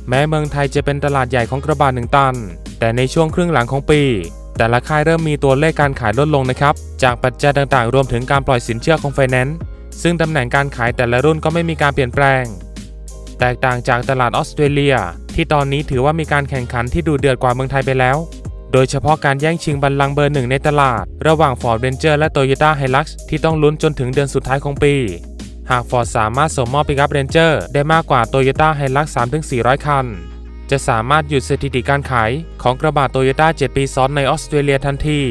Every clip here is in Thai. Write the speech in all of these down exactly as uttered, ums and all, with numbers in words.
แม้เมืองไทยจะเป็นตลาดใหญ่ของกระบะหนึ่งตันแต่ในช่วงครึ่งหลังของปีแต่ละค่ายเริ่มมีตัวเลขการขายลดลงนะครับจากปัจจัยต่างๆรวมถึงการปล่อยสินเชื่อของไฟแนนซ์ซึ่งตำแหน่งการขายแต่ละรุ่นก็ไม่มีการเปลี่ยนแปลงแตกต่างจากตลาดออสเตรเลียที่ตอนนี้ถือว่ามีการแข่งขันที่ดุเดือดกว่าเมืองไทยไปแล้วโดยเฉพาะการแย่งชิงบัลลังก์เบอร์หนึ่งในตลาดระหว่าง Ford Ranger และ Toyota Hilux ที่ต้องลุ้นจนถึงเดือนสุดท้ายของปีหาก Ford สามารถส่งมอบ Pickup Ranger ได้มากกว่า Toyota Hilux สามถึงสี่ร้อย คันจะสามารถหยุดสถิติการขายของกระบะ Toyota เจ็ดปีซ้อนในออสเตรเลียทันที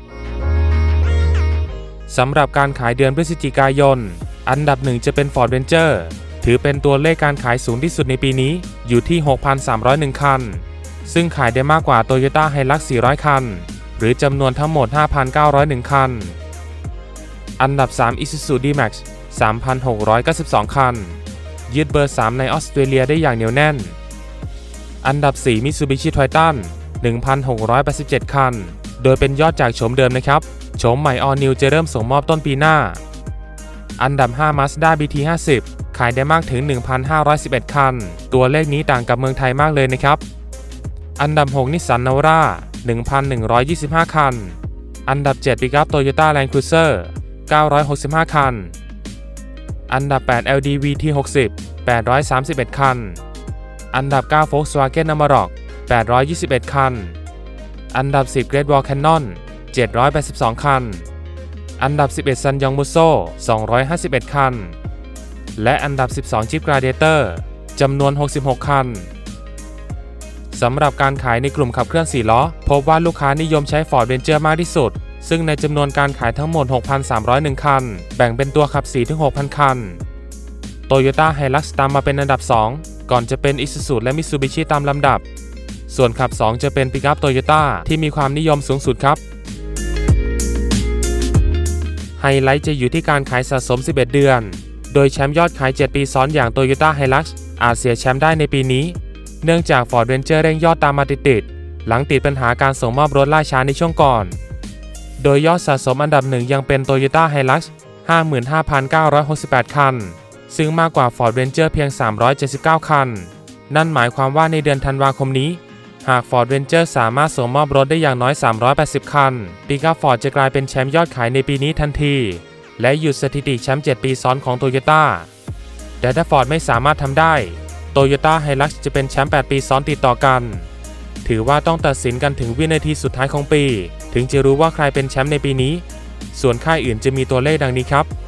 สำหรับการขายเดือนพฤศจิกายนอันดับหนึ่งจะเป็น Ford Ranger ถือเป็นตัวเลขการขายสูงที่สุดในปีนี้อยู่ที่ หกพันสามร้อยเอ็ด คันซึ่งขายได้มากกว่า Toyota Hilux สี่ร้อย คันหรือจำนวนทั้งหมด ห้าพันเก้าร้อยเอ็ด คันอันดับสาม Isuzu D-Max สามพันหกร้อยเก้าสิบสอง คันยึดเบอร์สามในออสเตรเลียได้อย่างเหนียวแน่นอันดับสี่ Mitsubishi Triton หนึ่งพันหกร้อยแปดสิบเจ็ด คันโดยเป็นยอดจากโฉมเดิมนะครับโฉมใหม่ All New จะเริ่มส่งมอบต้นปีหน้าอันดับห้า Mazda บี ที ห้าสิบ ขายได้มากถึง หนึ่งพันห้าร้อยสิบเอ็ด คันตัวเลขนี้ต่างกับเมืองไทยมากเลยนะครับอันดับหก Nissan Navara หนึ่งพันหนึ่งร้อยยี่สิบห้า คันอันดับเจ็ด Pickup Toyota Land Cruiser เก้าร้อยหกสิบห้า คันอันดับแปด แอล ดี วี ที หกสิบ แปดร้อยสามสิบเอ็ด คันอันดับเก้า Volkswagen Amarok แปดร้อยยี่สิบเอ็ด คันอันดับสิบ Great Wall Canyon เจ็ดร้อยแปดสิบสอง คันอันดับสิบเอ็ด Sanyong Musso สองร้อยห้าสิบเอ็ด คันและอันดับสิบสอง Jeep Gladiator จำนวนหกสิบหก คันสำหรับการขายในกลุ่มขับเคลื่อนสี่ล้อพบว่าลูกค้านิยมใช้ Ford Ranger มากที่สุดซึ่งในจำนวนการขายทั้งหมด หกพันสามร้อยเอ็ด คันแบ่งเป็นตัวขับ สี่ถึงหกพัน คัน Toyota Hilux ตามมาเป็นอันดับสองก่อนจะเป็น Isuzu และ Mitsubishi ตามลำดับส่วนขับสองจะเป็น Pickup Toyota ที่มีความนิยมสูงสุดครับไฮไลท์จะอยู่ที่การขายสะสมสิบเอ็ดเดือนโดยแชมป์ยอดขายเจ็ดปีซ้อนอย่าง Toyota Hilux อาจเสียแชมป์ได้ในปีนี้เนื่องจาก Ford Ranger เร่งยอดตามมาติดๆหลังติดปัญหาการส่งมอบรถล่าช้าในช่วงก่อนโดยยอดสะสมอันดับหนึ่งยังเป็น Toyota Hilux ห้าหมื่นห้าพันเก้าร้อยหกสิบแปด คันซึ่งมากกว่า Ford Ranger เพียงสามร้อยเจ็ดสิบเก้า คันนั่นหมายความว่าในเดือนธันวาคมนี้หาก Ford Ranger สามารถส่งมอบรถได้อย่างน้อยสามร้อยแปดสิบ คัน Pickup Ford จะกลายเป็นแชมป์ยอดขายในปีนี้ทันทีและหยุดสถิติแชมป์เจ็ดปีซ้อนของ Toyota แต่ถ้า Ford ไม่สามารถทำได้ Toyota Hilux จะเป็นแชมป์แปดปีซ้อนติดต่อกันถือว่าต้องตัดสินกันถึงวินาทีสุดท้ายของปีถึงจะรู้ว่าใครเป็นแชมป์ในปีนี้ส่วนค่ายอื่นจะมีตัวเลขดังนี้ครับ